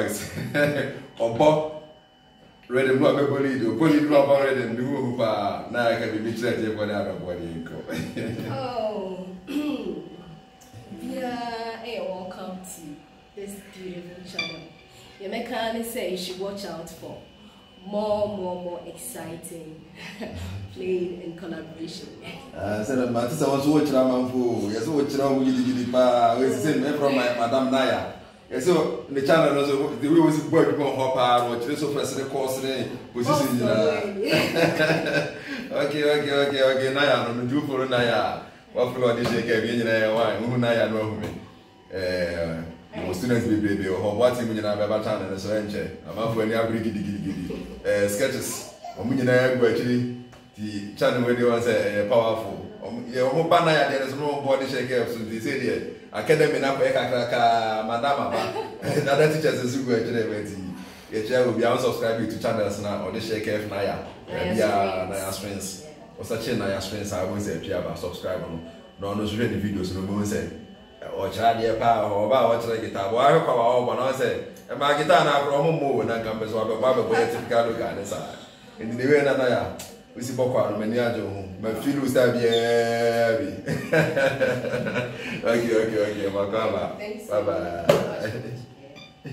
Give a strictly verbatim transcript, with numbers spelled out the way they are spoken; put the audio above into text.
works. Obo ready no be boli do boli do about ready do who pa na I can be chat here for the other body. Oh. Yeah, hey, welcome to this beautiful channel. Your mechanic say you should watch out for more, more, more exciting playing and collaboration. I said, my sister was watching a man who, yes, watching a wee pa, we send me from my Madame Naya. Yes, so the channel also, the way was work more hopper, watch this of the course, position. Okay, okay, okay, okay, Naya, I'm do for Naya. What for this shake, Naya, why, who Naya know me? Eh, students be baby or what you mean about channel and so I'm out for any agri giddy sketches. Omunina go actually the channel where they was a powerful. Yeah, hope there is no body shake so they say there. Academy na kwa kaka madam aba. Other teachers is go actually wait. Your child will be unsubscribing to channels now or the shake F Naya. Yeah, Naya strengths. Or such a Naya strengths I won't say about subscribe on. No, no, the videos no more say. Or Charlie pa or about watch the guitar. Why come out when I say, and my guitar now from more and campus or Baba boy typical look at the side. In the way Naya, we see Boko many ajo, my feel was that be. Okay, okay, okay, my bye bye.